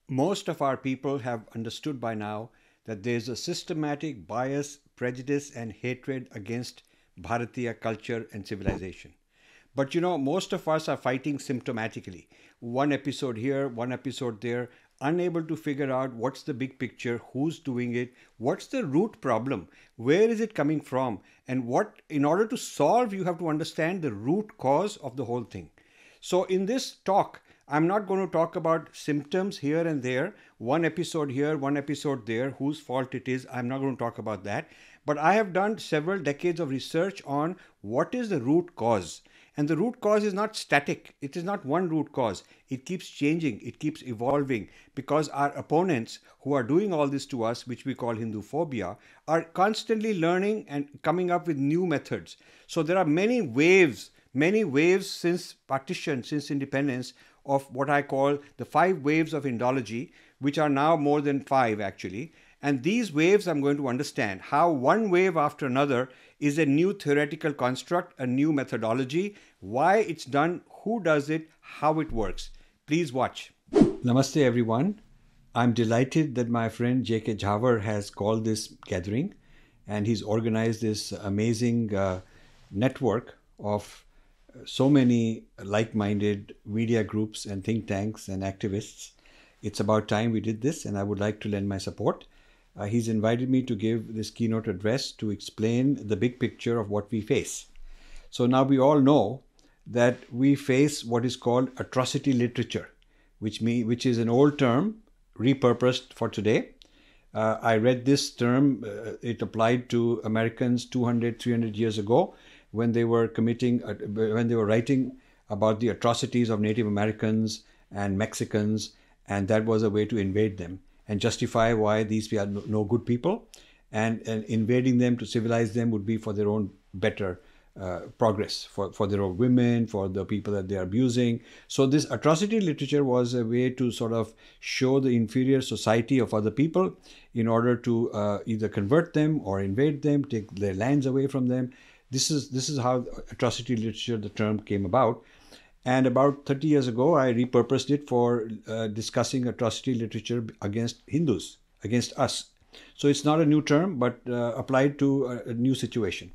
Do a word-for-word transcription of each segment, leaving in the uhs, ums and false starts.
Most of our people have understood by now that there's a systematic bias, prejudice, and hatred against Bharatiya culture and civilization. But you know, most of us are fighting symptomatically. One episode here, one episode there, unable to figure out what's the big picture, who's doing it, what's the root problem, where is it coming from, and what, in order to solve, you have to understand the root cause of the whole thing. So, in this talk, I'm not going to talk about symptoms here and there, one episode here, one episode there, whose fault it is. I'm not going to talk about that. But I have done several decades of research on what is the root cause. And the root cause is not static. It is not one root cause. It keeps changing. It keeps evolving because our opponents who are doing all this to us, which we call Hindu phobia, are constantly learning and coming up with new methods. So there are many waves, many waves since partition, since independence, of what I call the five waves of Indology, which are now more than five actually. And these waves I'm going to understand how one wave after another is a new theoretical construct, a new methodology, why it's done, who does it, how it works. Please watch. Namaste everyone. I'm delighted that my friend J K Jhavar has called this gathering and he's organized this amazing uh, network of so many like-minded media groups and think tanks and activists. It's about time we did this, and I would like to lend my support. Uh, he's invited me to give this keynote address to explain the big picture of what we face. So now we all know that we face what is called atrocity literature, which mean, which is an old term repurposed for today. Uh, I read this term, uh, it applied to Americans two hundred, three hundred years ago, when they were committing, uh, when they were writing about the atrocities of Native Americans and Mexicans, and that was a way to invade them and justify why these are no good people, and, and invading them to civilize them would be for their own better uh, progress, for, for their own women, for the people that they are abusing. So this atrocity literature was a way to sort of show the inferior society of other people in order to uh, either convert them or invade them, take their lands away from them. This is this is how atrocity literature, the term, came about. And about thirty years ago, I repurposed it for uh, discussing atrocity literature against Hindus, against us. So it's not a new term, but uh, applied to a, a new situation.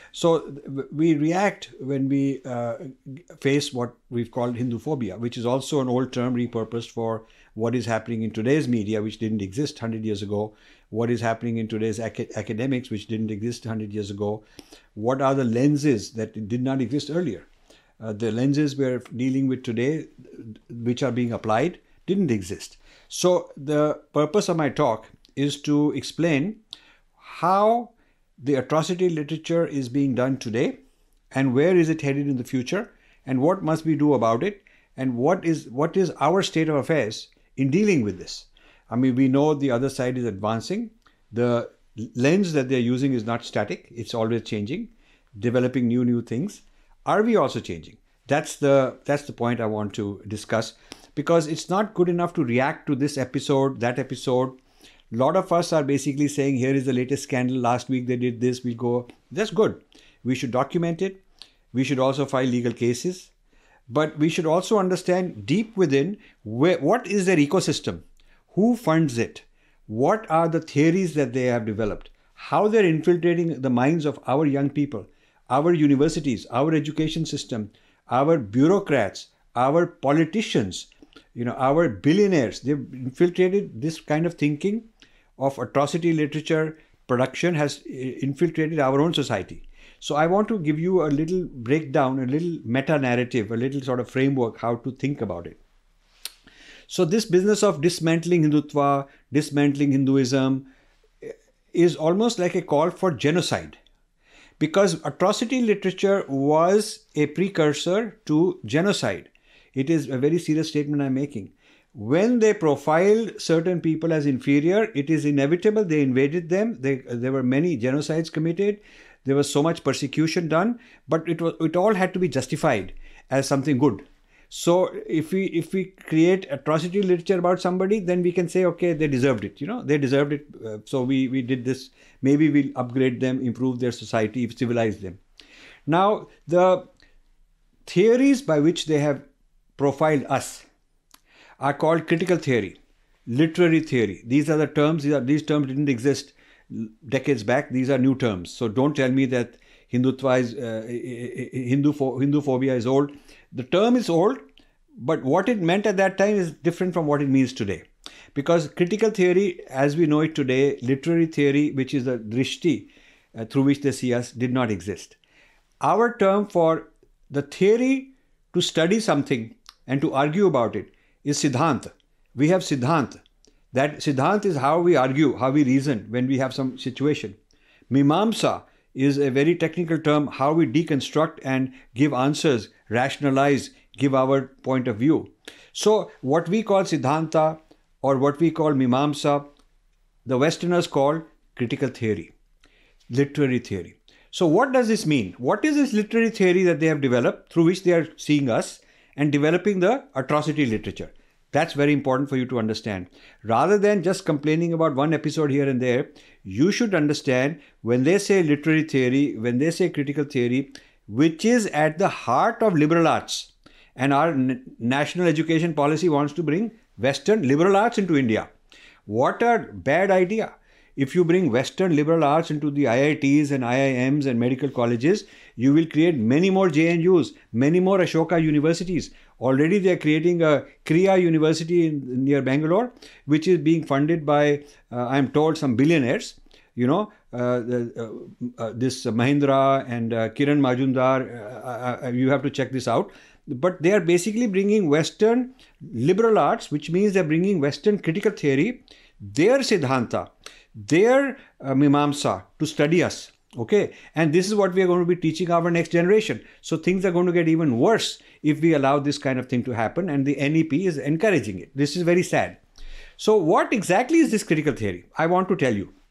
So we react when we uh, face what we've called Hindu phobia, which is also an old term repurposed for what is happening in today's media, which didn't exist one hundred years ago, what is happening in today's ac- academics, which didn't exist one hundred years ago, what are the lenses that did not exist earlier. Uh, the lenses we're dealing with today, which are being applied, didn't exist. So the purpose of my talk is to explain how the atrocity literature is being done today and where is it headed in the future and what must we do about it and what is what is our state of affairs in dealing with this. I mean, we know the other side is advancing. The lens that they're using is not static. It's always changing, developing new, new things. Are we also changing? That's the, that's the point I want to discuss, because it's not good enough to react to this episode, that episode. A lot of us are basically saying, here is the latest scandal. Last week they did this. We go, that's good. We should document it. We should also file legal cases. But we should also understand deep within where, what is their ecosystem? Who funds it? What are the theories that they have developed? How they're infiltrating the minds of our young people, our universities, our education system, our bureaucrats, our politicians, you know, our billionaires. They've infiltrated this kind of thinking of atrocity literature production has infiltrated our own society. So I want to give you a little breakdown, a little meta-narrative, a little sort of framework how to think about it. So this business of dismantling Hindutva, dismantling Hinduism is almost like a call for genocide, because atrocity literature was a precursor to genocide. It is a very serious statement I'm making. When they profiled certain people as inferior, it is inevitable they invaded them. They, there were many genocides committed. There was so much persecution done, but it was it all had to be justified as something good. So if we if we create atrocity literature about somebody, then we can say, okay, they deserved it. You know, they deserved it. Uh, so we we did this. Maybe we'll upgrade them, improve their society, civilize them. Now the theories by which they have profiled us are called critical theory. literary theory. These are the terms, these, are, these terms didn't exist decades back. These are new terms. So don't tell me that Hindutva is, uh, Hindu, Hindu phobia is old. The term is old, but what it meant at that time is different from what it means today. Because critical theory, as we know it today, literary theory, which is the drishti uh, through which they see us, did not exist. Our term for the theory to study something and to argue about it is siddhant. We have siddhant. That siddhant is how we argue, how we reason when we have some situation. Mimamsa is a very technical term, how we deconstruct and give answers, rationalize, give our point of view. So what we call siddhanta or what we call mimamsa, the Westerners call critical theory, literary theory. So what does this mean? What is this literary theory that they have developed through which they are seeing us and developing the atrocity literature? That's very important for you to understand. Rather than just complaining about one episode here and there, you should understand when they say literary theory, when they say critical theory, which is at the heart of liberal arts. And our n- national education policy wants to bring Western liberal arts into India. What a bad idea. If you bring Western liberal arts into the I I Ts and I I Ms and medical colleges, you will create many more J N Us, many more Ashoka universities. Already they are creating a Kriya University in, near Bangalore, which is being funded by, uh, I'm told, some billionaires. You know, uh, the, uh, uh, this Mahindra and uh, Kiran Majumdar, uh, uh, you have to check this out. But they are basically bringing Western liberal arts, which means they're bringing Western critical theory, their siddhanta, their uh, mimamsa to study us. Okay, and this is what we are going to be teaching our next generation. So things are going to get even worse if we allow this kind of thing to happen, and the N E P is encouraging it. This is very sad. So what exactly is this critical theory? I want to tell you.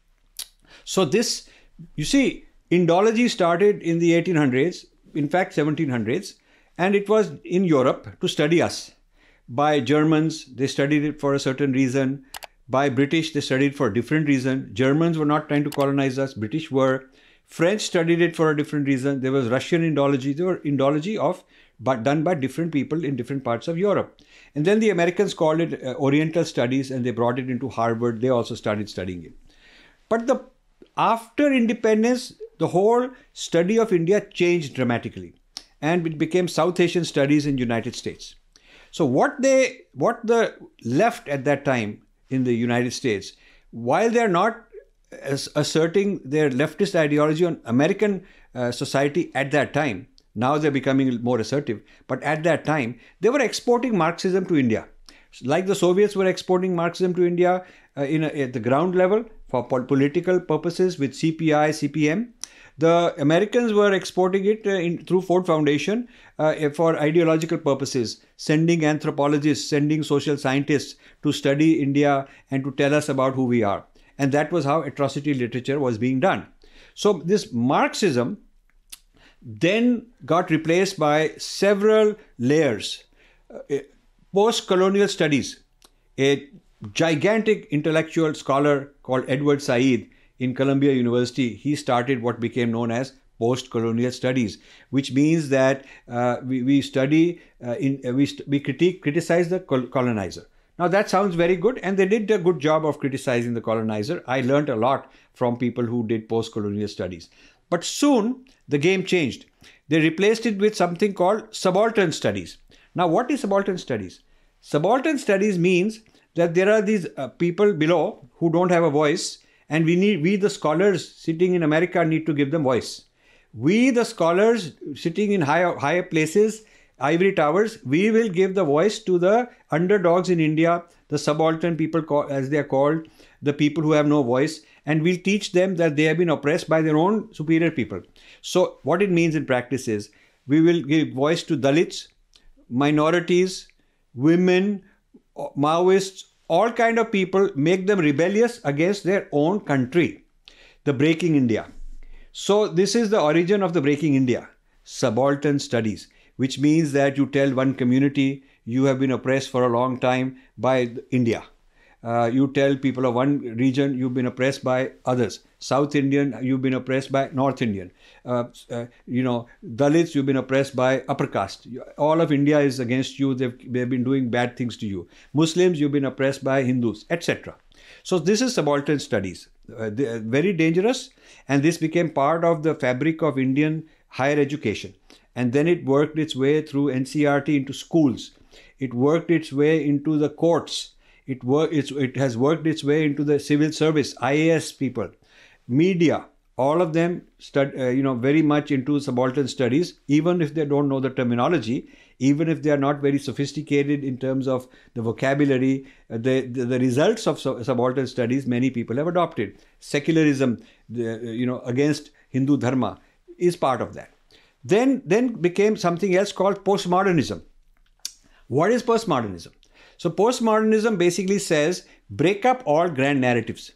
So this, you see, Indology started in the eighteen hundreds, in fact seventeen hundreds, and it was in Europe to study us. By Germans, they studied it for a certain reason. By British, they studied for a different reason. Germans were not trying to colonize us, British were. French studied it for a different reason. There was Russian Indology. There were Indology of, but done by different people in different parts of Europe. And then the Americans called it uh, Oriental Studies, and they brought it into Harvard. They also started studying it. But the after independence, the whole study of India changed dramatically, and it became South Asian studies in United States. So what they, what the left at that time in the United States, while they are not asserting their leftist ideology on American uh, society at that time, now they're becoming more assertive, but at that time, they were exporting Marxism to India. Like the Soviets were exporting Marxism to India uh, in a, at the ground level for political purposes with C P I, C P M. The Americans were exporting it uh, in, through Ford Foundation uh, for ideological purposes, sending anthropologists, sending social scientists to study India and to tell us about who we are. And that was how atrocity literature was being done. So this Marxism then got replaced by several layers. Uh, Post-colonial studies, a gigantic intellectual scholar called Edward Said in Columbia University, he started what became known as post-colonial studies, which means that uh, we, we study, uh, in, uh, we, st- we critique, criticize the col- colonizer. Now that sounds very good, and they did a good job of criticizing the colonizer. I learned a lot from people who did post-colonial studies. But soon the game changed. They replaced it with something called subaltern studies. Now, what is subaltern studies? Subaltern studies means that there are these uh, people below who don't have a voice, and we need, we the scholars sitting in America need to give them voice. We the scholars sitting in higher, higher places, ivory towers, we will give the voice to the underdogs in India, the subaltern people call, as they are called, the people who have no voice, and we'll teach them that they have been oppressed by their own superior people. So what it means in practice is we will give voice to Dalits, minorities, women, Maoists, all kind of people, make them rebellious against their own country. The Breaking India. So this is the origin of the Breaking India, subaltern studies, which means that you tell one community you have been oppressed for a long time by India. Uh, you tell people of one region you've been oppressed by others. South Indian, you've been oppressed by North Indian. Uh, uh, you know, Dalits, you've been oppressed by upper caste. All of India is against you. They've, they've been doing bad things to you. Muslims, you've been oppressed by Hindus, et cetera. So this is subaltern studies. Uh, they are very dangerous, and this became part of the fabric of Indian higher education. And then it worked its way through N C R T into schools. It worked its way into the courts. It, wor- it's, it has worked its way into the civil service, I A S people, media, all of them stud, uh, you know, very much into subaltern studies, even if they don't know the terminology, even if they are not very sophisticated in terms of the vocabulary, uh, the, the, the results of su- subaltern studies, many people have adopted. Secularism, the, you know, against Hindu dharma is part of that. Then, then became something else called postmodernism. What is postmodernism? So postmodernism basically says break up all grand narratives.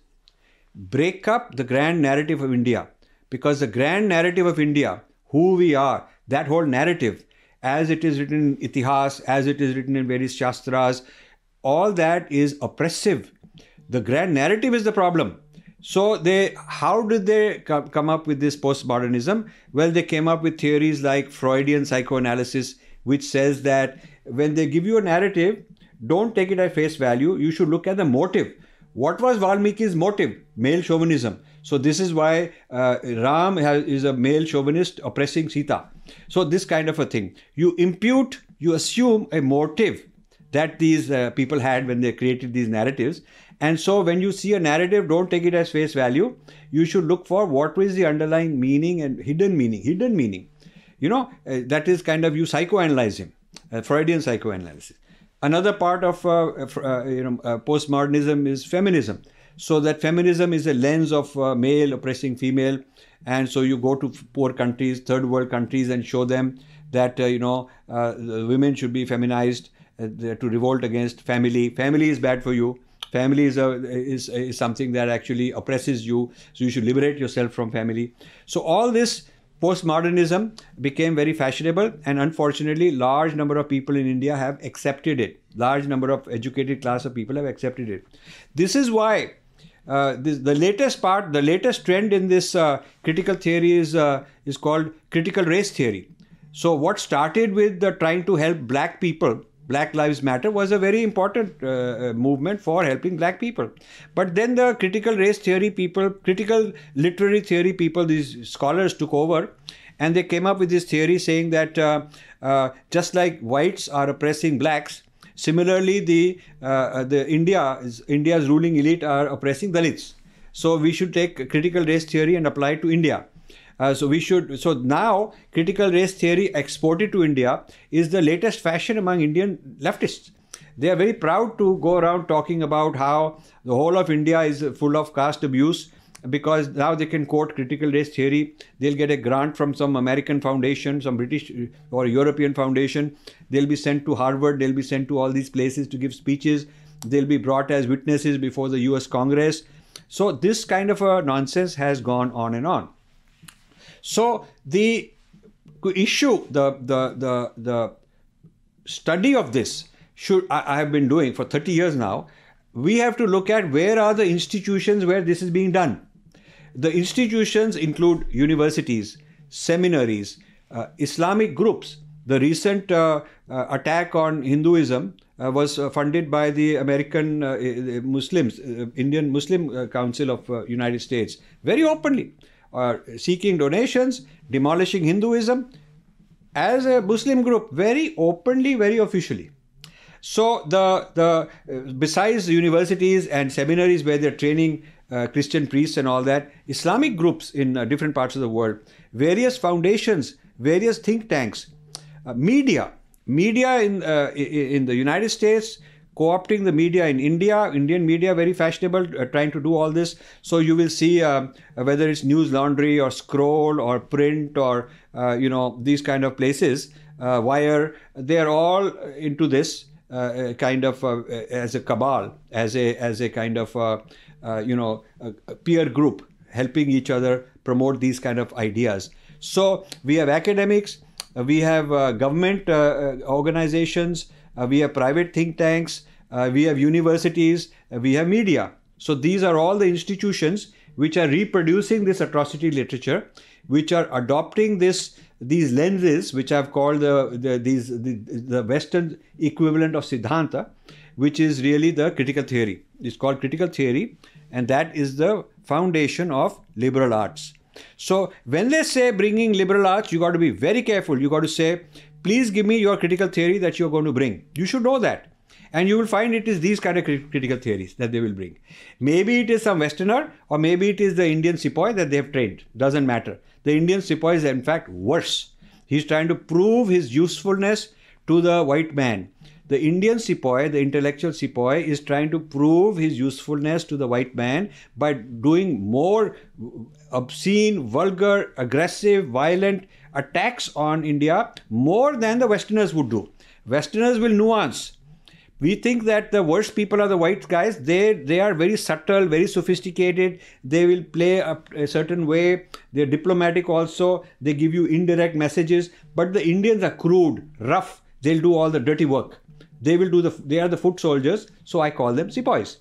Break up the grand narrative of India, because the grand narrative of India, who we are, that whole narrative, as it is written in Itihas, as it is written in various Shastras, all that is oppressive. The grand narrative is the problem. So they, how did they come up with this postmodernism? Well, they came up with theories like Freudian psychoanalysis, which says that when they give you a narrative, don't take it at face value. You should look at the motive. What was Valmiki's motive? Male chauvinism. So this is why uh, Ram has, is a male chauvinist oppressing Sita. So this kind of a thing. You impute, you assume a motive that these uh, people had when they created these narratives. And so when you see a narrative, don't take it as face value. You should look for what is the underlying meaning and hidden meaning. Hidden meaning. You know, uh, that is kind of you psychoanalyze him. Uh, Freudian psychoanalysis. Another part of uh, uh, you know uh, postmodernism is feminism. So that feminism is a lens of uh, male oppressing female, and so you go to poor countries, third world countries, and show them that uh, you know uh, the women should be feminized uh, to revolt against family. Family is bad for you. Family is, a, is is something that actually oppresses you. So you should liberate yourself from family. So all this postmodernism became very fashionable, and unfortunately, large number of people in India have accepted it. Large number of educated class of people have accepted it. This is why uh, this, the latest part, the latest trend in this uh, critical theory is uh, is called critical race theory. So what started with the trying to help black people, Black Lives Matter, was a very important uh, movement for helping black people. But then the critical race theory people, critical literary theory people, these scholars took over, and they came up with this theory saying that uh, uh, just like whites are oppressing blacks, similarly the uh, the India India's ruling elite are oppressing Dalits. So we should take critical race theory and apply it to India. Uh, so we should. So now, critical race theory exported to India is the latest fashion among Indian leftists. They are very proud to go around talking about how the whole of India is full of caste abuse, because now they can quote critical race theory. They'll get a grant from some American foundation, some British or European foundation. They'll be sent to Harvard. They'll be sent to all these places to give speeches. They'll be brought as witnesses before the U S Congress. So this kind of a nonsense has gone on and on. So the issue, the the the the study of this should I, I have been doing for thirty years now. We have to look at where are the institutions where this is being done. The institutions include universities, seminaries, uh, Islamic groups. The recent uh, uh, attack on Hinduism uh, was uh, funded by the American uh, Muslims, uh, Indian Muslim uh, Council of uh, United States, very openly. Uh, seeking donations, demolishing Hinduism as a Muslim group, very openly, very officially. So the the uh, besides the universities and seminaries where they're training uh, Christian priests and all that, Islamic groups in uh, different parts of the world, various foundations, various think tanks, uh, media, media in uh, in the United States, co-opting the media in India, Indian media very fashionable, uh, trying to do all this. So you will see uh, whether it's News Laundry or Scroll or Print or, uh, you know, these kind of places, uh, Wire, they're all into this uh, kind of uh, as a cabal, as a, as a kind of, uh, uh, you know, a, a peer group, helping each other promote these kind of ideas. So we have academics, uh, we have uh, government uh, organizations, Uh, we have private think tanks, uh, we have universities, uh, we have media. So these are all the institutions which are reproducing this atrocity literature, which are adopting this these lenses, which I've called the, the these the, the Western equivalent of Siddhanta, which is really the critical theory. It's called critical theory, and that is the foundation of liberal arts. So when they say bringing liberal arts, you got to be very careful. You got to say, please give me your critical theory that you're going to bring. You should know that. And you will find it is these kind of critical theories that they will bring. Maybe it is some Westerner, or maybe it is the Indian sepoy that they have trained. Doesn't matter. The Indian sepoy is in fact worse. He's trying to prove his usefulness to the white man. The Indian sepoy, the intellectual sepoy, is trying to prove his usefulness to the white man by doing more obscene, vulgar, aggressive, violent attacks on India more than the Westerners would do. Westerners will nuance. We think that the worst people are the white guys. They they are very subtle, very sophisticated. They will play a, a certain way. They're diplomatic also. They give you indirect messages. But the Indians are crude, rough. They'll do all the dirty work. They will do the. They are the foot soldiers. So I call them sepoys.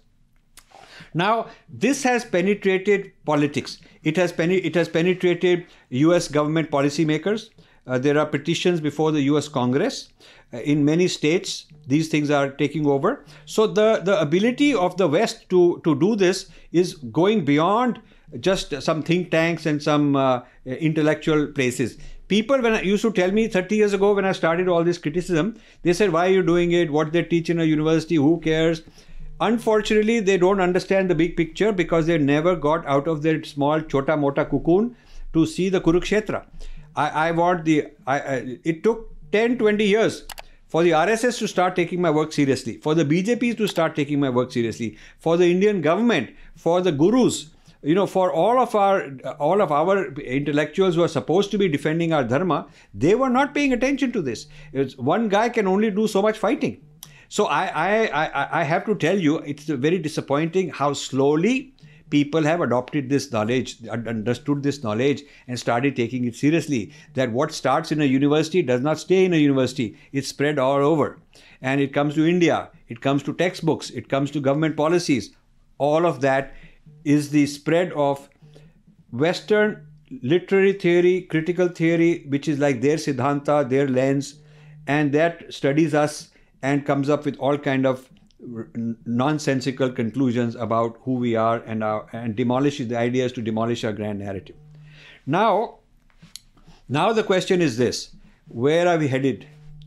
Now this has penetrated politics. It has pen, it has penetrated U S government policymakers. Uh, there are petitions before the U S Congress. Uh, in many states, these things are taking over. So the, the ability of the West to, to do this is going beyond just some think tanks and some uh, intellectual places. People, when I used to tell me thirty years ago when I started all this criticism, they said, why are you doing it? What they teach in a university? Who cares? Unfortunately, they don't understand the big picture because they never got out of their small chota mota cocoon to see the Kurukshetra. I, I want the, I, I, it took ten, twenty years for the R S S to start taking my work seriously, for the B J P to start taking my work seriously, for the Indian government, for the gurus, you know, for all of our, all of our intellectuals who are supposed to be defending our dharma, they were not paying attention to this. It's, one guy can only do so much fighting. So I, I, I, I have to tell you, it's very disappointing how slowly people have adopted this knowledge, understood this knowledge, and started taking it seriously. That what starts in a university does not stay in a university. It's spread all over. And it comes to India. It comes to textbooks. It comes to government policies. All of that is the spread of Western literary theory, critical theory, which is like their Siddhanta, their lens, and that studies us and comes up with all kind of nonsensical conclusions about who we are and our, and demolishes the ideas to demolish our grand narrative. Now, now the question is this: where are we headed?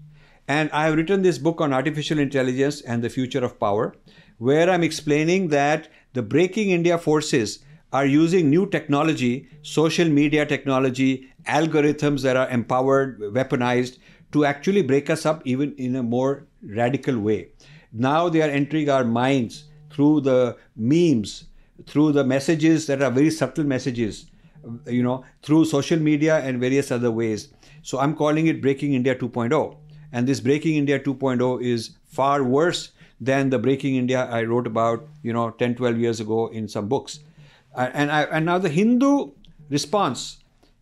And I have written this book on artificial intelligence and the future of power, where I'm explaining that the Breaking India forces are using new technology, social media technology, algorithms that are empowered, weaponized, to actually break us up even in a more radical way. Now they are entering our minds through the memes, through the messages that are very subtle messages, you know, through social media and various other ways. So I'm calling it Breaking India two point oh. And this Breaking India two point oh is far worse than the Breaking India I wrote about, you know, ten, twelve years ago in some books. And, I, and now the Hindu response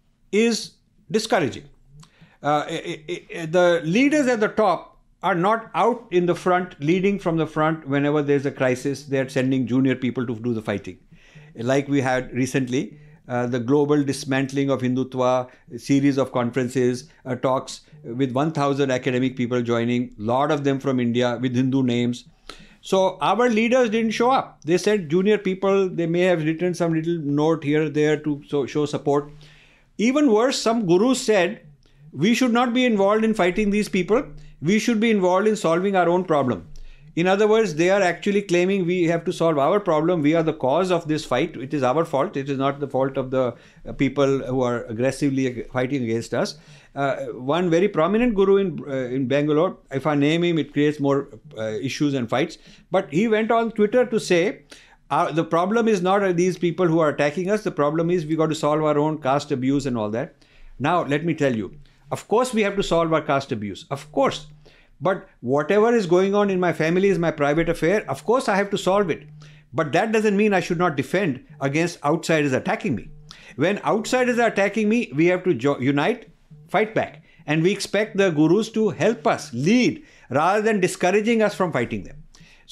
is discouraging. Uh, it, it, the leaders at the top are not out in the front, leading from the front whenever there's a crisis. They're sending junior people to do the fighting. Like we had recently, uh, the global dismantling of Hindutva, a series of conferences, uh, talks with one thousand academic people joining, a lot of them from India with Hindu names. So our leaders didn't show up. They sent junior people. They may have written some little note here or there to so, show support. Even worse, some gurus said, we should not be involved in fighting these people. We should be involved in solving our own problem. In other words, they are actually claiming we have to solve our problem. We are the cause of this fight. It is our fault. It is not the fault of the people who are aggressively fighting against us. Uh, one very prominent guru in, uh, in Bangalore, if I name him, it creates more uh, issues and fights. But he went on Twitter to say, uh, the problem is not these people who are attacking us. The problem is we got to solve our own caste abuse and all that. Now, let me tell you, of course, we have to solve our caste abuse. Of course. But whatever is going on in my family is my private affair. Of course, I have to solve it. But that doesn't mean I should not defend against outsiders attacking me. When outsiders are attacking me, we have to unite, fight back. And we expect the gurus to help us, lead, rather than discouraging us from fighting them.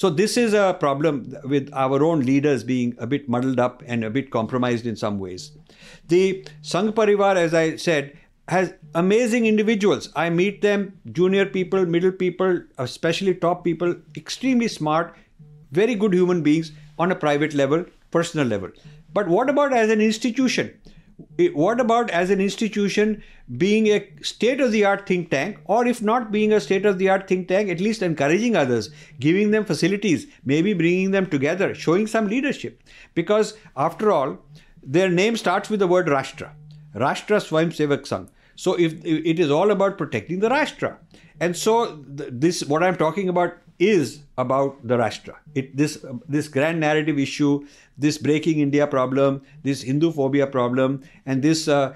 So this is a problem with our own leaders being a bit muddled up and a bit compromised in some ways. The Sangh Parivar, as I said, has amazing individuals. I meet them, junior people, middle people, especially top people, extremely smart, very good human beings on a private level, personal level. But what about as an institution? What about as an institution being a state-of-the-art think tank, or if not being a state-of-the-art think tank, at least encouraging others, giving them facilities, maybe bringing them together, showing some leadership? Because after all, their name starts with the word Rashtra. Rashtra Swayam Sevak Sangh. So if, if it is all about protecting the Rashtra. And so this, what I'm talking about is about the Rashtra. It, this, this grand narrative issue, this breaking India problem, this Hindu phobia problem, and this uh,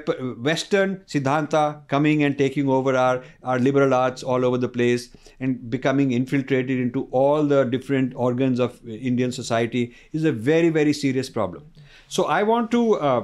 Western Siddhanta coming and taking over our, our liberal arts all over the place and becoming infiltrated into all the different organs of Indian society is a very, very serious problem. So I want to, uh,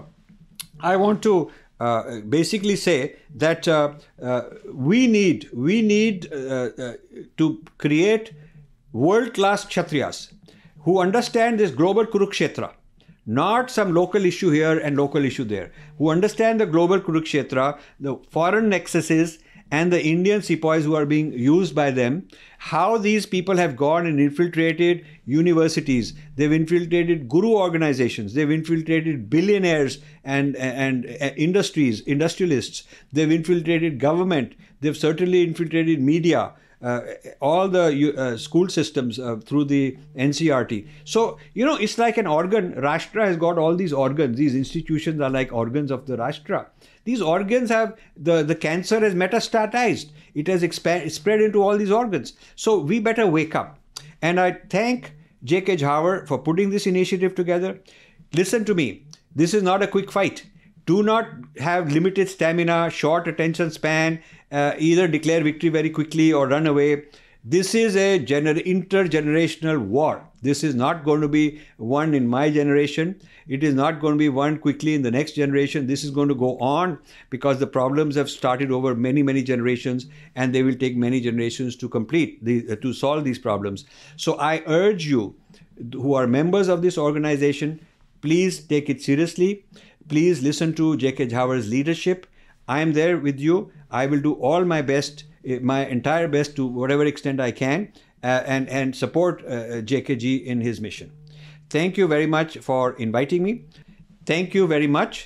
I want to uh, basically say that uh, uh, we need, we need uh, uh, to create world-class Kshatriyas who understand this global Kurukshetra, not some local issue here and local issue there, who understand the global Kurukshetra, the foreign nexuses, and the Indian sepoys who are being used by them, how these people have gone and infiltrated universities, they've infiltrated guru organizations, they've infiltrated billionaires and, and, and industries, industrialists, they've infiltrated government, they've certainly infiltrated media, Uh, all the uh, school systems uh, through the N C R T. So, you know, it's like an organ. Rashtra has got all these organs. These institutions are like organs of the Rashtra. These organs have, the, the cancer has metastatized. It has expand, spread into all these organs. So we better wake up. And I thank J K Jhawar for putting this initiative together. Listen to me. This is not a quick fight. Do not have limited stamina, short attention span, uh, either declare victory very quickly or run away. This is a gener- intergenerational war. This is not going to be won in my generation. It is not going to be won quickly in the next generation. This is going to go on because the problems have started over many, many generations, and they will take many generations to complete, the, uh, to solve these problems. So I urge you who are members of this organization, please take it seriously. Please listen to J K Jhawar's leadership. I am there with you. I will do all my best, my entire best to whatever extent I can, uh, and, and support uh, J K G in his mission. Thank you very much for inviting me. Thank you very much.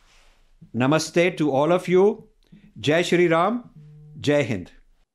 Namaste to all of you. Jai Shri Ram. Jai Hind.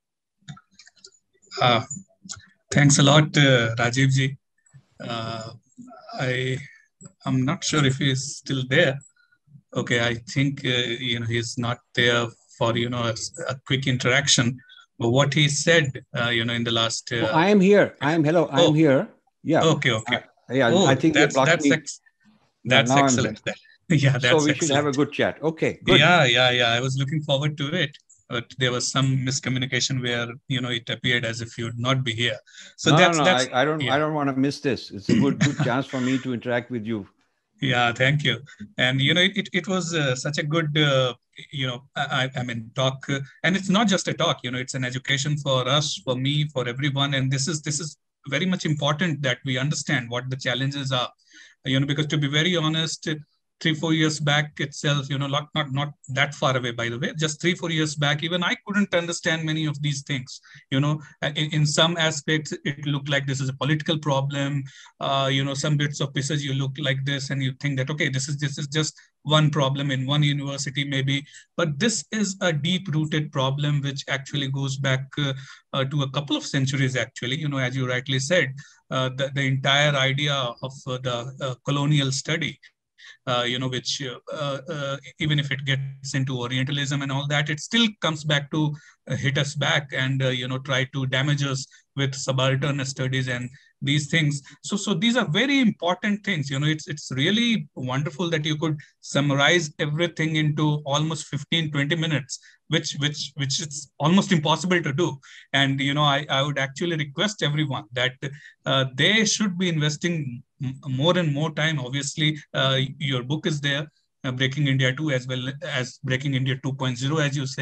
Uh, thanks a lot, uh, Rajiv ji. Uh, I, I'm not sure if he is still there. Okay, I think uh, you know he's not there for you know a, a quick interaction. But what he said, uh, you know, in the last. Uh, oh, I am here. I am hello. I am oh. here. Yeah. Okay. Okay. Uh, yeah. Oh, I think that's that's me. ex that's yeah, excellent. Yeah, that's so we excellent. should have a good chat. Okay. Good. Yeah, yeah, yeah. I was looking forward to it, but there was some miscommunication where you know it appeared as if you'd not be here. So no, that's no, no. that's. I, I don't. Yeah. I don't want to miss this. It's a good good chance for me to interact with you. Yeah, thank you. And, you know, it, it was uh, such a good, uh, you know, I, I mean, talk. Uh, and it's not just a talk, you know, it's an education for us, for me, for everyone. And this is this is very much important that we understand what the challenges are, you know, because to be very honest, three, four years back itself, you know, not, not, not that far away, by the way, just three, four years back, even I couldn't understand many of these things, you know, in, in some aspects, it looked like this is a political problem, uh, you know, some bits of pieces you look like this and you think that, okay, this is, this is just one problem in one university maybe, but this is a deep-rooted problem which actually goes back uh, uh, to a couple of centuries actually, you know, as you rightly said, uh, the, the entire idea of uh, the uh, colonial study, Uh, you know, which uh, uh, even if it gets into Orientalism and all that, it still comes back to uh, hit us back and, uh, you know, try to damage us with subaltern studies and these things. So, so these are very important things. You know, it's it's really wonderful that you could summarize everything into almost fifteen, twenty minutes, which which which is almost impossible to do. And, you know, I, I would actually request everyone that uh, they should be investing more and more time. Obviously, uh, your book is there, uh, Breaking India two, as well as Breaking India two point oh, as you say.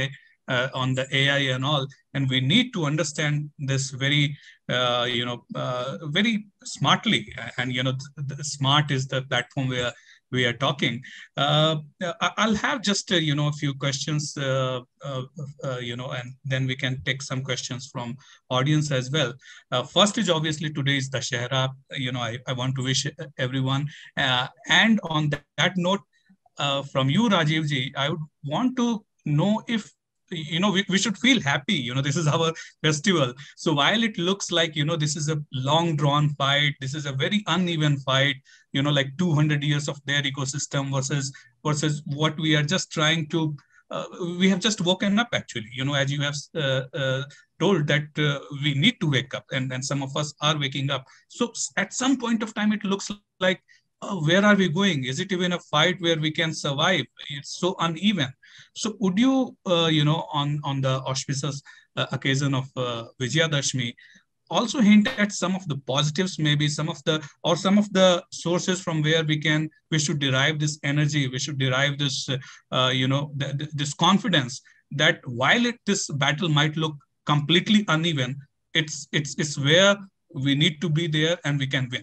uh, on the A I and all. And we need to understand this very, uh, you know, uh, very smartly. And, you know, the, the smart is the platform where we are talking. Uh, I- I'll have just, uh, you know, a few questions, uh, uh, uh, you know, and then we can take some questions from audience as well. Uh, first is obviously today is the Dashera. You know, I, I want to wish everyone. Uh, and on that note, uh, from you, Rajiv ji, I would want to know if you know we, we should feel happy. You know, this is our festival. So while it looks like you know this is a long drawn fight, this is a very uneven fight. You know, like two hundred years of their ecosystem versus versus what we are just trying to. Uh, we have just woken up actually. You know, as you have uh, uh, told that uh, we need to wake up, and and some of us are waking up. So at some point of time, it looks like uh, where are we going? Is it even a fight where we can survive? It's so uneven. So would you, uh, you know, on on the auspicious uh, occasion of uh, Vijayadashmi, also hint at some of the positives, maybe some of the or some of the sources from where we can we should derive this energy, we should derive this, uh, uh, you know, th- th- this confidence that while it this battle might look completely uneven, it's it's it's where we need to be there and we can win.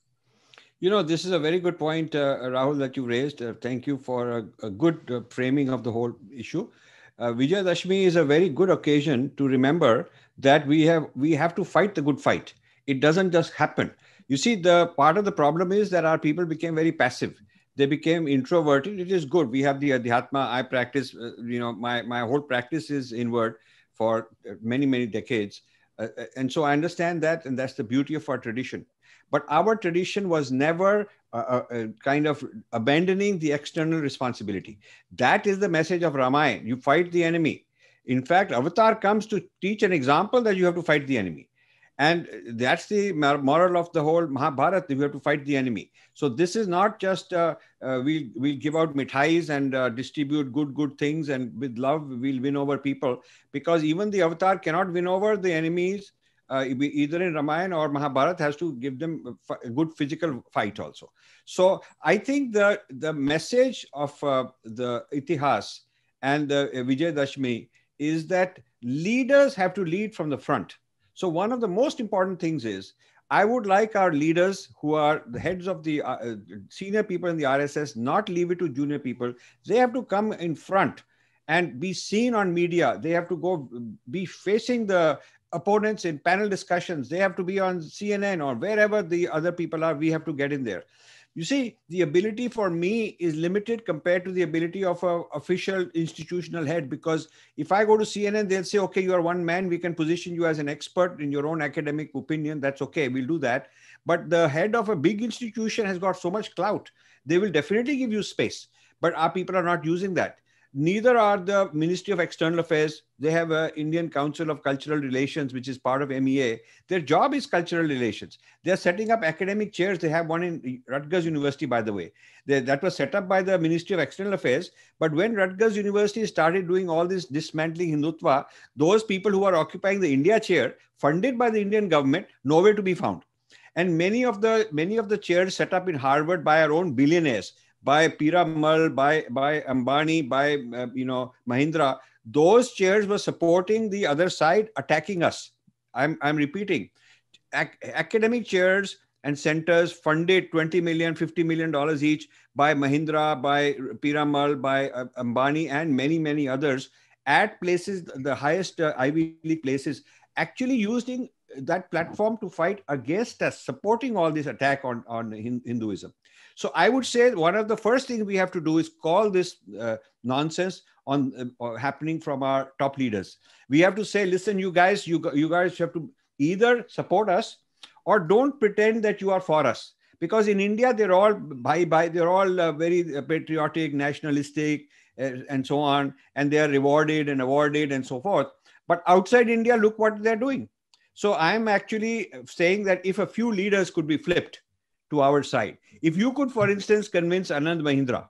You know, this is a very good point, uh, Rahul, that you raised. Uh, thank you for a, a good uh, framing of the whole issue. Uh, Vijayadashmi is a very good occasion to remember that we have we have to fight the good fight. It doesn't just happen. You see, the part of the problem is that our people became very passive. They became introverted. It is good. We have the Adhyatma. I practice. Uh, you know, my my whole practice is inward for uh, many many decades, uh, uh, and so I understand that, and that's the beauty of our tradition. But our tradition was never uh, uh, uh, kind of abandoning the external responsibility. That is the message of Ramayana. You fight the enemy. In fact, Avatar comes to teach an example that you have to fight the enemy. And that's the moral of the whole Mahabharata. You have to fight the enemy. So this is not just uh, uh, we'll, we'll give out mithais and uh, distribute good, good things, and with love, we'll win over people. Because even the Avatar cannot win over the enemies, uh, either in Ramayana or Mahabharata, has to give them a good physical fight also. So I think the, the message of uh, the Itihas and the Vijay Dashmi is that leaders have to lead from the front. So one of the most important things is I would like our leaders who are the heads of the uh, senior people in the R S S not leave it to junior people. They have to come in front and be seen on media. They have to go be facing the opponents in panel discussions. They have to be on C N N or wherever the other people are. We have to get in there. You see, the ability for me is limited compared to the ability of an official institutional head, because if I go to C N N, they'll say, okay, you are one man. We can position you as an expert in your own academic opinion. That's okay. We'll do that. But the head of a big institution has got so much clout. They will definitely give you space. But our people are not using that. Neither are the Ministry of External Affairs. They have an Indian Council of Cultural Relations, which is part of M E A. Their job is cultural relations. They're setting up academic chairs. They have one in Rutgers University, by the way. They, that was set up by the Ministry of External Affairs. But when Rutgers University started doing all this dismantling Hindutva, those people who are occupying the India chair, funded by the Indian government, nowhere to be found. And many of the many of the chairs set up in Harvard by our own billionaires, by Piramal, by by Ambani, by uh, you know Mahindra, those chairs were supporting the other side, attacking us. I'm I'm repeating, Ac- academic chairs and centers funded twenty million, fifty million dollars each by Mahindra, by Piramal, by uh, Ambani, and many many others at places, the highest uh, Ivy League places, actually using that platform to fight against us, supporting all this attack on on Hinduism. So I would say one of the first things we have to do is call this uh, nonsense on uh, happening from our top leaders. We have to say, listen, you guys, you, you guys have to either support us or don't pretend that you are for us. Because in India, they're all bye bye, they're all uh, very patriotic, nationalistic, uh, and so on, and they are rewarded and awarded and so forth. But outside India, look what they're doing. So I'm actually saying that if a few leaders could be flipped to our side, if you could, for instance, convince Anand Mahindra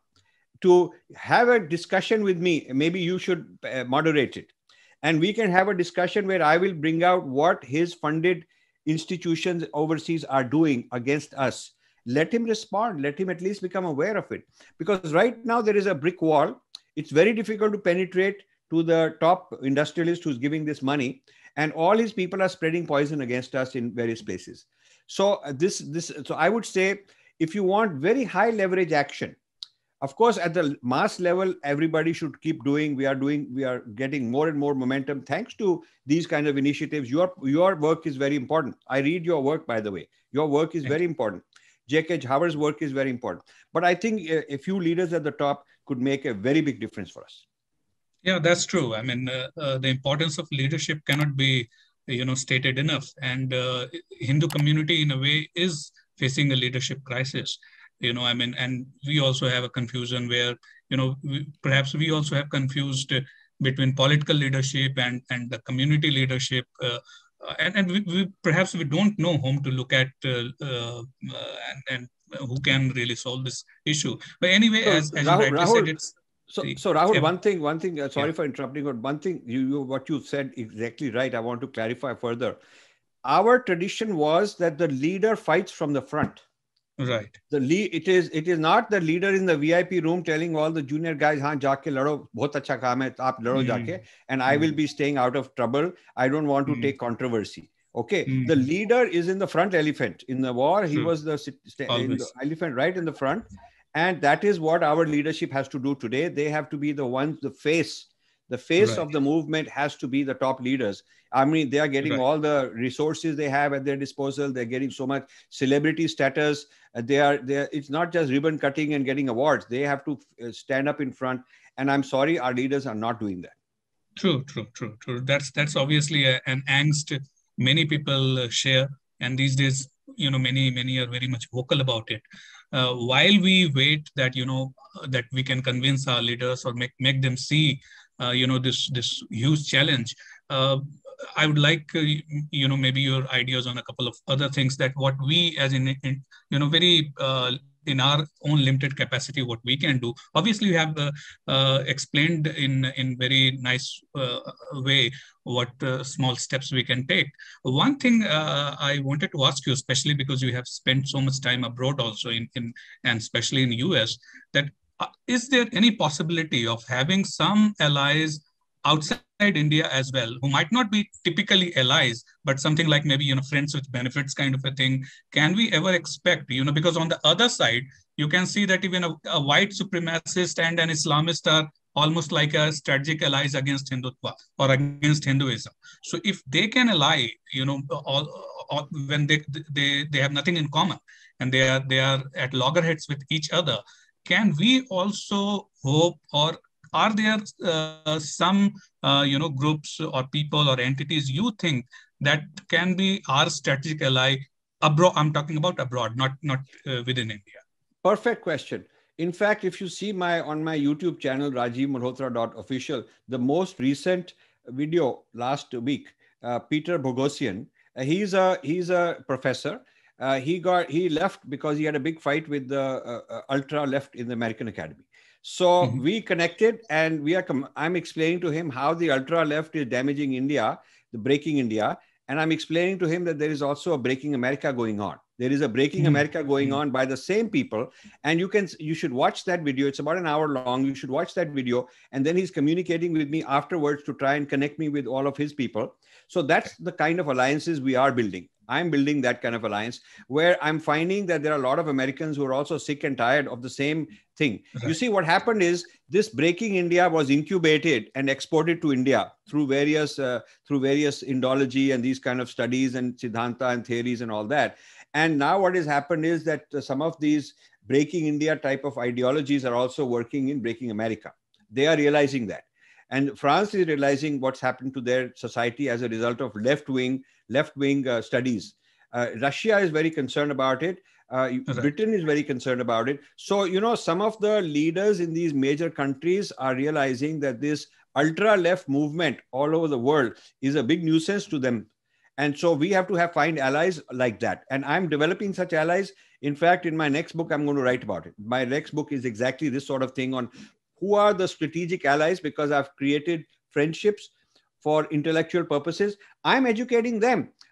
to have a discussion with me, maybe you should uh, moderate it. And we can have a discussion where I will bring out what his funded institutions overseas are doing against us. Let him respond. Let him at least become aware of it. Because right now there is a brick wall. It's very difficult to penetrate to the top industrialist who's giving this money, and all his people are spreading poison against us in various places. So uh, this this so I would say, if you want very high leverage action, of course, at the mass level, everybody should keep doing. We are doing. We are getting more and more momentum thanks to these kind of initiatives. Your your work is very important. I read your work, by the way. Your work is Thank very you. important. J K. Jhavar's work is very important. But I think a, a few leaders at the top could make a very big difference for us. Yeah, that's true. I mean, uh, uh, the importance of leadership cannot be, you know, stated enough. And uh, Hindu community, in a way, is facing a leadership crisis. You know, I mean, and we also have a confusion where, you know, we, perhaps we also have confused uh, between political leadership and and the community leadership. Uh, uh, and and we, we perhaps we don't know whom to look at uh, uh, uh, and, and who can really solve this issue. But anyway, So as as you Rahul, rightly said, Rahul, it's so the so Rahul, ev- one thing, one thing. Uh, yeah, sorry for interrupting, but one thing, you, you what you said exactly right. I want to clarify further. Our tradition was that the leader fights from the front. right. The lead, it is it is not the leader in the V I P room telling all the junior guys, हाँ जाके लड़ो, बहुत अच्छा काम है, आप लड़ो Mm, जाके, and I will mm, be staying out of trouble. I don't want to mm, take controversy. Okay, the mm. leader is in the front elephant. In the war, he True. was the sit- sta- in the Always. elephant right in the front, and that is what our leadership has to do today. They have to be the ones, the face. The face Right. of the movement has to be the top leaders. I mean, they are getting Right. all the resources they have at their disposal. They're getting so much celebrity status. Uh, they are they are, it's not just ribbon cutting and getting awards. They have to uh, stand up in front, and I'm sorry, our leaders are not doing that. True. True. True. True. That's that's obviously a, an angst many people uh, share, and these days, you know, many many are very much vocal about it. Uh, while we wait that you know uh, that we can convince our leaders or make make them see, uh, you know, this this huge challenge. Uh, I would like uh, you know maybe your ideas on a couple of other things that what we as in, in you know very uh, in our own limited capacity what we can do. Obviously, you have uh, uh, explained in in very nice uh, way what uh, small steps we can take. One thing uh, I wanted to ask you, especially because you have spent so much time abroad also in, in and especially in U S, that uh, is there any possibility of having some allies outside India as well, who might not be typically allies, but something like maybe you know friends with benefits kind of a thing? Can we ever expect, you know, because on the other side you can see that even a, a white supremacist and an Islamist are almost like a strategic allies against Hindutva or against Hinduism. So if they can ally, you know, all, all when they they they have nothing in common and they are they are at loggerheads with each other, can we also hope, or are there uh, some uh, you know groups or people or entities you think that can be our strategic ally abroad? I'm talking about abroad, not not uh, within India. Perfect question. In fact, if you see my on my YouTube channel, Rajiv Malhotra dot official, the most recent video last week, uh, Peter Bogosian, uh, he's a he's a professor. Uh, he got he left because he had a big fight with the uh, uh, ultra left in the American Academy. So Mhm. we connected, and we are. Com- I'm explaining to him how the ultra left is damaging India, the breaking India, and I'm explaining to him that there is also a breaking America going on. There is a breaking Mm, America going mm, on by the same people, and you can you should watch that video. It's about an hour long. You should watch that video, and then he's communicating with me afterwards to try and connect me with all of his people. So that's the kind of alliances we are building. I'm building that kind of alliance where I'm finding that there are a lot of Americans who are also sick and tired of the same thing. You right. see, what happened is this breaking India was incubated and exported to India through various uh, through various Indology and these kind of studies and Siddhanta and theories and all that. And now what has happened is that uh, some of these breaking India type of ideologies are also working in breaking America. They are realizing that. And France is realizing what's happened to their society as a result of left-wing left-wing uh, studies. Uh, Russia is very concerned about it. Uh, Right. Britain is very concerned about it. So, you know, some of the leaders in these major countries are realizing that this ultra-left movement all over the world is a big nuisance to them. And so we have to have find allies like that. And I'm developing such allies. In fact, in my next book, I'm going to write about it. My next book is exactly this sort of thing on who are the strategic allies, because I've created friendships for intellectual purposes. I'm educating them.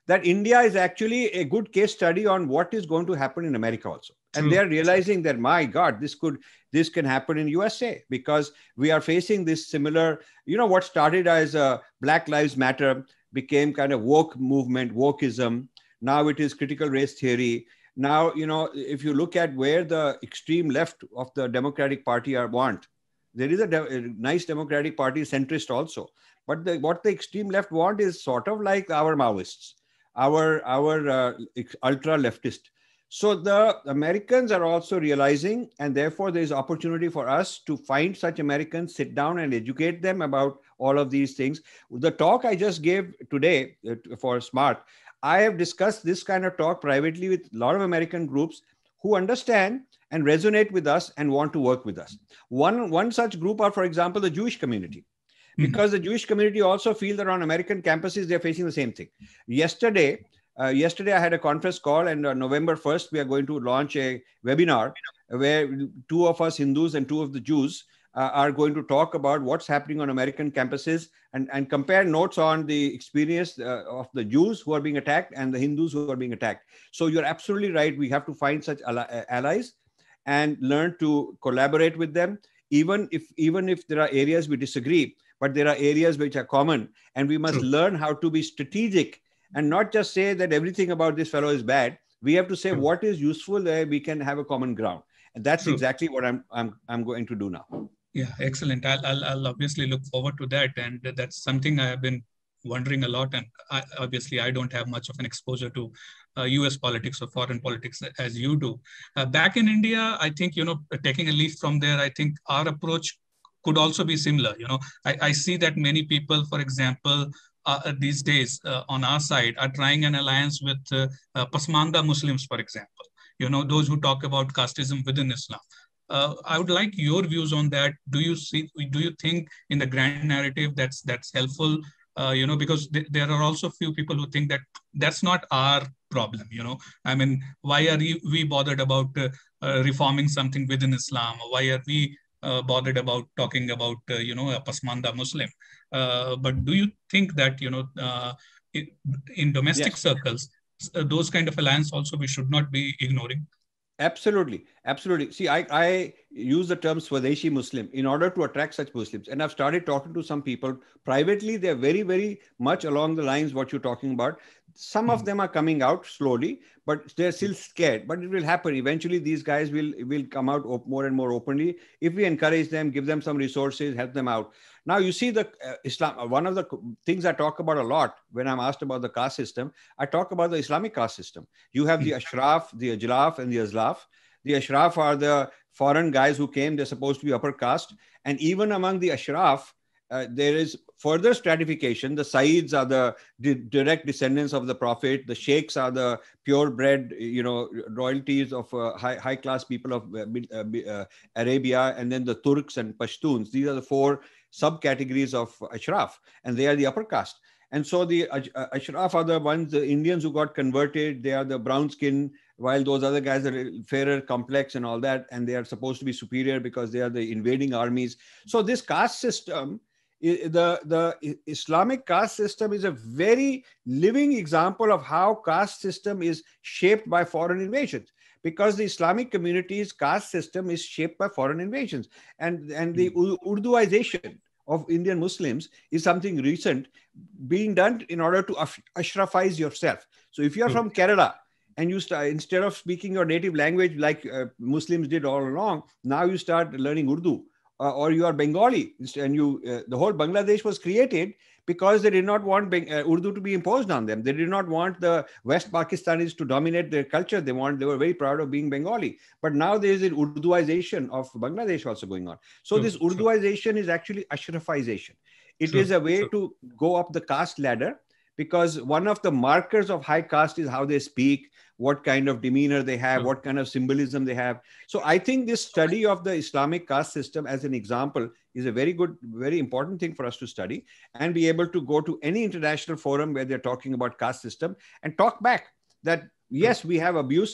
that India is actually a good case study on what is going to happen in America also. And True. they're realizing that, my God, this could, this can happen in U S A, because we are facing this similar, you know, what started as a Black Lives Matter became kind of woke movement, wokeism. Now it is critical race theory. Now, you know, if you look at where the extreme left of the Democratic Party are want, there is a, de- a nice Democratic Party centrist also. But the, what the extreme left want is sort of like our Maoists, our our uh, ultra leftist. So the Americans are also realizing, and therefore there is opportunity for us to find such Americans, sit down and educate them about all of these things. The talk I just gave today uh, for SMART, I have discussed this kind of talk privately with a lot of American groups who understand and resonate with us and want to work with us. One, one such group are, for example, the Jewish community, Mhm. because the Jewish community also feel that on American campuses, they're facing the same thing. Yesterday, uh, yesterday I had a conference call, and on November first, we are going to launch a webinar where two of us Hindus and two of the Jews uh, are going to talk about what's happening on American campuses, and, and compare notes on the experience uh, of the Jews who are being attacked and the Hindus who are being attacked. So you're absolutely right. We have to find such allies and learn to collaborate with them, even if even if there are areas we disagree, but there are areas which are common, and we must True. learn how to be strategic and not just say that everything about this fellow is bad. We have to say True. what is useful, where we can have a common ground, and that's True. exactly what i'm i'm, I'm going to do now. Yeah, excellent. I'll, I'll, I'll obviously look forward to that. And that's something I have been wondering a lot. And I, obviously, I don't have much of an exposure to uh, U S politics or foreign politics as you do. Uh, back in India, I think, you know, taking a leaf from there, I think our approach could also be similar. You know, I, I see that many people, for example, uh, these days uh, on our side are trying an alliance with uh, uh, Pasmanda Muslims, for example, you know, those who talk about casteism within Islam. Uh, I would like your views on that. Do you see? Do you think in the grand narrative that's that's helpful? Uh, you know, because th- there are also few people who think that that's not our problem. You know, I mean, why are we, we bothered about uh, uh, reforming something within Islam? Why are we uh, bothered about talking about uh, you know a Pasmanda Muslim? Uh, but do you think that you know uh, in, in domestic Yes. circles, uh, those kind of alliance also we should not be ignoring? Absolutely, absolutely. See, I, I use the term Swadeshi Muslim in order to attract such Muslims. And I've started talking to some people privately. They're very, very much along the lines what you're talking about. Some of Mhm. them are coming out slowly, but they're still scared. But it will happen. Eventually, these guys will, will come out op- more and more openly if we encourage them, give them some resources, help them out. Now, you see, the uh, Islam, uh, one of the things I talk about a lot when I'm asked about the caste system, I talk about the Islamic caste system. You have the Ashraf, the Ajlaf, and the Azlaf. The Ashraf are the foreign guys who came. They're supposed to be upper caste. And even among the Ashraf, uh, there is further stratification. The Saids are the di- direct descendants of the Prophet. The Sheikhs are the purebred, you know, royalties of uh, high, high class people of uh, uh, uh, Arabia. And then the Turks and Pashtuns. These are the four subcategories of Ashraf, and they are the upper caste. And so the uh, Ashraf are the ones, the Indians who got converted. They are the brown skin, while those other guys are fairer, complex, and all that. And they are supposed to be superior because they are the invading armies. So this caste system, the, the Islamic caste system is a very living example of how caste system is shaped by foreign invasions, because the Islamic community's caste system is shaped by foreign invasions. And, and the Urduization of Indian Muslims is something recent being done in order to ashrafize yourself. So if you're True. from Kerala and you start, instead of speaking your native language like uh, Muslims did all along, now you start learning Urdu, uh, or you are Bengali, and you uh, the whole Bangladesh was created because they did not want Beng- uh, Urdu to be imposed on them. They did not want the West Pakistanis to dominate their culture. They want, they were very proud of being Bengali. But now there is an Urduization of Bangladesh also going on. So True. this True. Urduization is actually ashrafization. It is True. a way to go up the caste ladder, because one of the markers of high caste is how they speak, what kind of demeanor they have, True. what kind of symbolism they have. So I think this study of the Islamic caste system as an example is a very good, very important thing for us to study, and be able to go to any international forum where they're talking about caste system and talk back that, True. yes, we have abuse of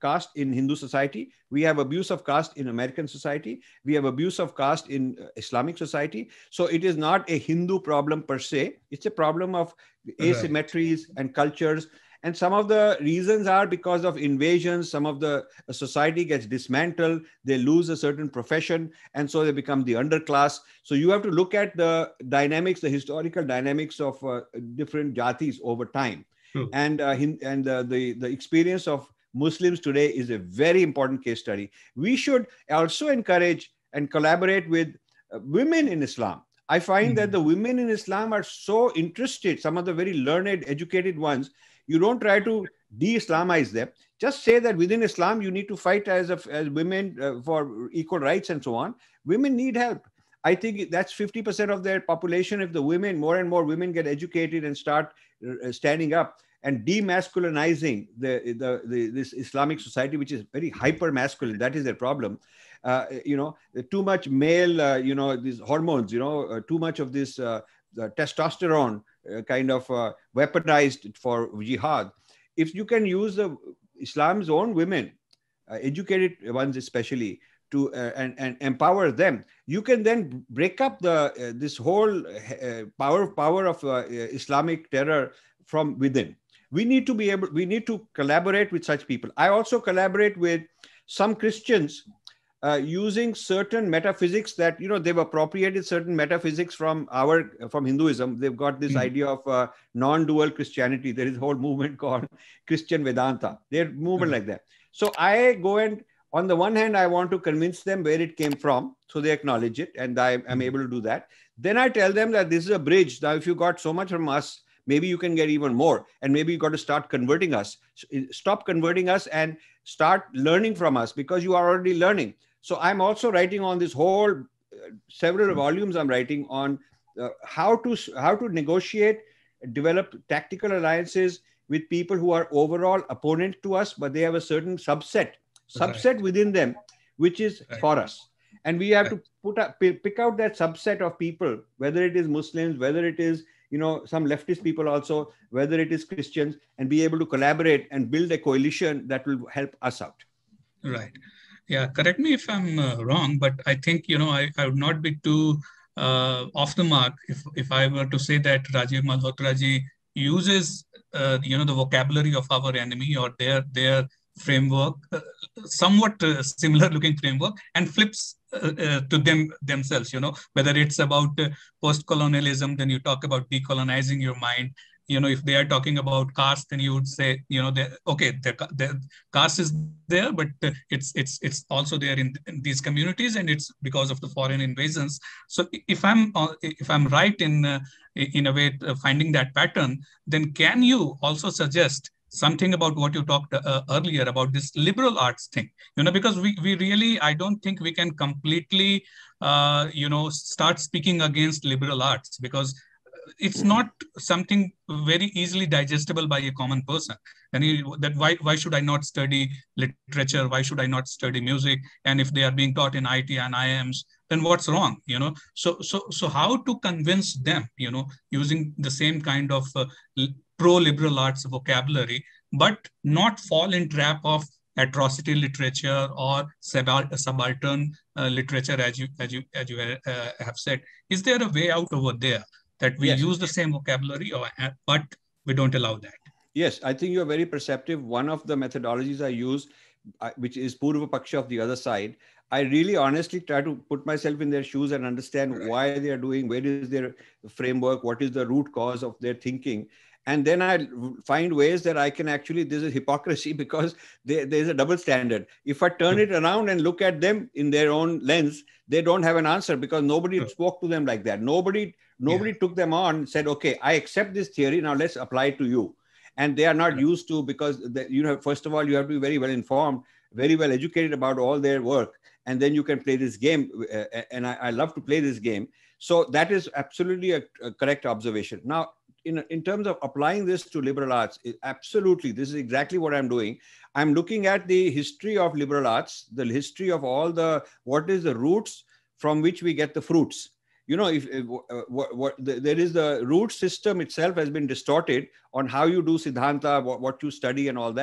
caste in Hindu society. We have abuse of caste in American society. We have abuse of caste in uh, Islamic society. So it is not a Hindu problem per se. It's a problem of Right. asymmetries and cultures. And some of the reasons are because of invasions. Some of the uh, society gets dismantled. They lose a certain profession, and so they become the underclass. So you have to look at the dynamics, the historical dynamics of uh, different jatis over time. True. And uh, and uh, the the experience of Muslims today is a very important case study. We should also encourage and collaborate with uh, women in Islam. I find that Mhm. the women in Islam are so interested, some of the very learned, educated ones. You don't try to de-Islamize them. Just say that within Islam, you need to fight as, a, as women uh, for equal rights and so on. Women need help. I think that's fifty percent of their population. If the women, more and more women get educated and start uh, standing up and demasculinizing the, the, the, this Islamic society, which is very hyper masculine, that is their problem. Uh, you know, too much male, uh, you know, these hormones, you know, uh, too much of this uh, testosterone uh, kind of uh, weaponized for jihad. If you can use the Islam's own women, uh, educated ones especially, to uh, and, and empower them, you can then break up the uh, this whole uh, power power of uh, Islamic terror from within. We need to be able, we need to collaborate with such people. I also collaborate with some Christians uh, using certain metaphysics that, you know, they've appropriated certain metaphysics from our, from Hinduism. They've got this Mhm. idea of uh, non-dual Christianity. There is a whole movement called Christian Vedanta. They're movement Right. like that. So I go and, on the one hand, I want to convince them where it came from, so they acknowledge it, and I am Mhm. able to do that. Then I tell them that this is a bridge. Now, if you got so much from us, maybe you can get even more, and maybe you got to start converting us. Stop converting us and start learning from us, because you are already learning. So I'm also writing on this whole uh, several volumes. I'm writing on uh, how to how to negotiate, develop tactical alliances with people who are overall opponent to us, but they have a certain subset Right. subset within them which is Right. for us. And we have Right. to put up, pick out that subset of people, whether it is Muslims, whether it is, you know, some leftist people also, whether it is Christians, and be able to collaborate and build a coalition that will help us out. Right. Yeah, correct me if I'm uh, wrong, but I think, you know, I, I would not be too uh, off the mark if, if I were to say that Rajiv Malhotra ji uses, uh, you know, the vocabulary of our enemy or their their framework, uh, somewhat uh, similar looking framework, and flips uh, uh, to them themselves, you know, whether it's about uh, post-colonialism, then you talk about decolonizing your mind. You know, if they are talking about caste, then you would say, you know, okay, the, the caste is there, but uh, it's it's it's also there in, in these communities, and it's because of the foreign invasions. So if I'm uh, if I'm right in uh, in a way uh, finding that pattern, then can you also suggest something about what you talked uh, earlier about this liberal arts thing? You know, because we we really, I don't think we can completely uh, you know start speaking against liberal arts, because it's not something very easily digestible by a common person. And you, that why why should I not study literature? Why should I not study music? And if they are being taught in I T and I I Ms, then what's wrong? You know, so so so how to convince them? You know, using the same kind of uh, pro-liberal arts vocabulary, but not fall in trap of atrocity literature or subaltern uh, literature, as you as you as you uh, have said. Is there a way out over there, that we Yes. use the same vocabulary, or but we don't allow that? Yes, I think you're very perceptive. One of the methodologies I use, uh, which is Purva Paksha of the other side, I really honestly try to put myself in their shoes and understand Right. why they are doing, where is their framework, what is the root cause of their thinking. And then I find ways that I can actually, there's a hypocrisy because they, there's a double standard. If I turn True. it around and look at them in their own lens, they don't have an answer because nobody True. spoke to them like that. Nobody, Yeah. nobody took them on and said, okay, I accept this theory. Now let's apply it to you. And they are not Right. used to, because the, you know, first of all, you have to be very well informed, very well educated about all their work, and then you can play this game. Uh, and I, I love to play this game. So that is absolutely a, a correct observation. Now, in, in terms of applying this to liberal arts, it, absolutely, this is exactly what I'm doing. I'm looking at the history of liberal arts, the history of all the, what is the roots from which we get the fruits. You know, if, if uh, what, what the, there is, the root system itself has been distorted on how you do Siddhanta, what, what you study and all that.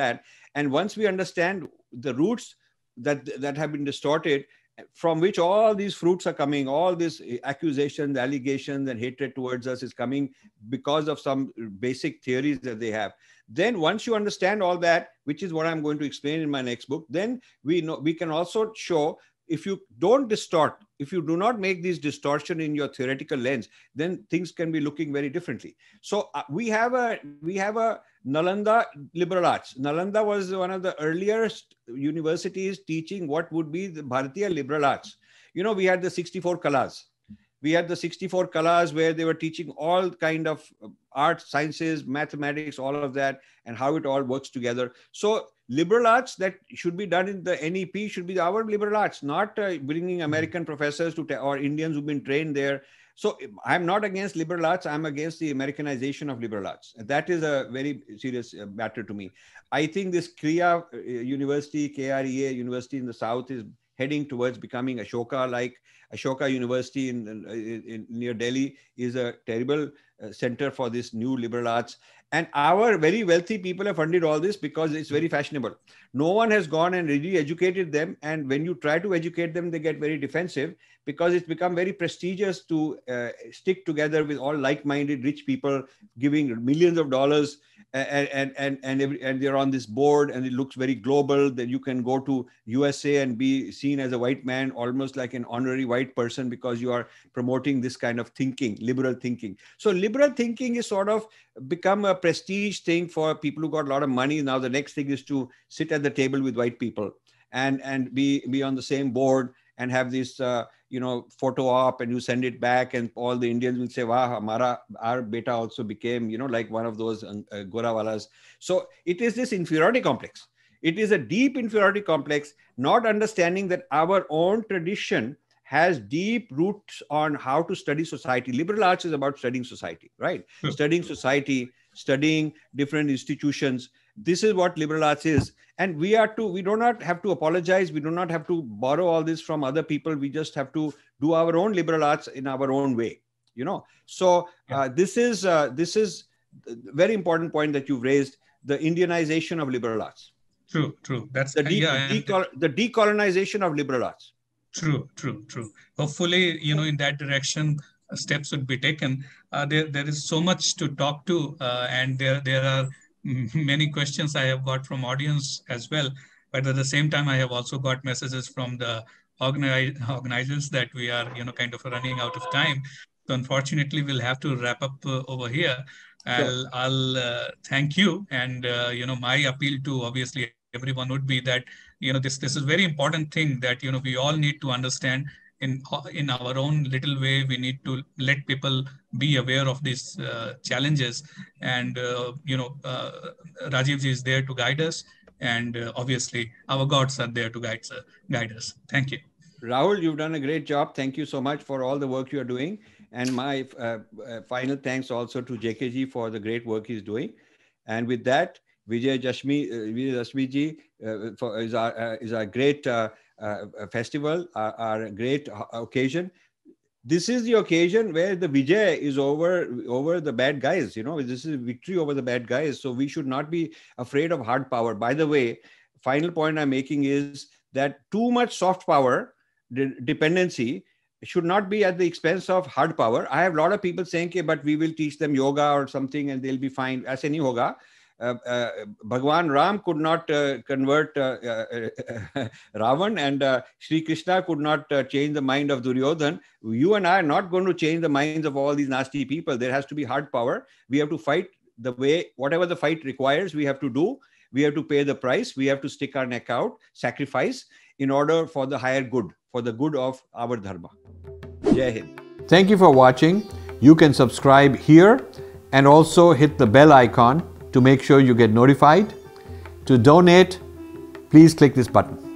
And once we understand the roots that, that have been distorted, from which all these fruits are coming, all these accusations, allegations, and hatred towards us is coming because of some basic theories that they have. Then once you understand all that, which is what I'm going to explain in my next book, then we know we can also show, if you don't distort, if you do not make these distortion in your theoretical lens, then things can be looking very differently. So uh, we have a we have a Nalanda liberal arts. Nalanda was one of the earliest universities teaching what would be the Bharatiya liberal arts. You know, we had the sixty-four kalas. We had the sixty-four kalas where they were teaching all kind of arts, sciences, mathematics, all of that, and how it all works together. So liberal arts that should be done in the N E P should be our liberal arts, not uh, bringing American professors to or Indians who've been trained there. So I'm not against liberal arts. I'm against the Americanization of liberal arts. That is a very serious matter to me. I think this Kriya University, K R E A University in the South is heading towards becoming Ashoka-like. Ashoka University in, in, in near Delhi is a terrible uh, center for this new liberal arts. And our very wealthy people have funded all this because it's very fashionable. No one has gone and really educated them. And when you try to educate them, they get very defensive because it's become very prestigious to uh, stick together with all like-minded rich people giving millions of dollars, and and and and, every, and they're on this board, and it looks very global. That you can go to U S A and be seen as a white man, almost like an honorary white person, because you are promoting this kind of thinking, liberal thinking. So liberal thinking is sort of become a prestige thing for people who got a lot of money. Now the next thing is to sit at the table with white people and and be be on the same board and have this uh, you know photo op, and you send it back, and all the Indians will say, "Wow, hamara, our beta also became you know like one of those uh, gorawalas." So it is this inferiority complex. It is a deep inferiority complex, not understanding that our own tradition has deep roots on how to study society. Liberal arts is about studying society, right? Sure. Studying society, studying different institutions. This is what liberal arts is. And we are to, we do not have to apologize. We do not have to borrow all this from other people. We just have to do our own liberal arts in our own way, you know? So uh, this is, uh, this is a very important point that you've raised, the Indianization of liberal arts. True, true. That's the, de yeah, decol the decolonization of liberal arts. True, true, true. Hopefully, you know, in that direction, uh, steps would be taken. Uh, there, there is so much to talk to, uh, and there, there are many questions I have got from audience as well. But at the same time, I have also got messages from the organize, organizers that we are, you know, kind of running out of time. So unfortunately, we'll have to wrap up uh, over here. I'll, Sure. I'll uh, thank you, and uh, you know, my appeal to obviously everyone would be that you know this this is very important thing that you know we all need to understand in in our own little way. We need to let people be aware of these uh, challenges, and uh, you know uh, Rajiv ji is there to guide us, and uh, obviously our gods are there to guide uh, guide us. Thank you. Rahul, you've done a great job. Thank you so much for all the work you are doing. And my uh, uh, final thanks also to J K G for the great work he's doing. And with that, Vijay Jashmi, uh, Vijay Jashmi ji uh, for, is, our, uh, is our great uh, uh, festival, our, our great occasion. This is the occasion where the Vijay is over, over the bad guys. You know, this is victory over the bad guys. So we should not be afraid of hard power. By the way, final point I'm making is that too much soft power de dependency should not be at the expense of hard power. I have a lot of people saying, okay, but we will teach them yoga or something and they'll be fine. As any hoga. Uh, uh, Bhagwan Ram could not uh, convert uh, uh, Ravan, and uh, Sri Krishna could not uh, change the mind of Duryodhan. You and I are not going to change the minds of all these nasty people. There has to be hard power. We have to fight the way, whatever the fight requires, we have to do. We have to pay the price. We have to stick our neck out, sacrifice in order for the higher good, for the good of our dharma. Jai Hind. Thank you for watching. You can subscribe here and also hit the bell icon to make sure you get notified. To donate, please click this button.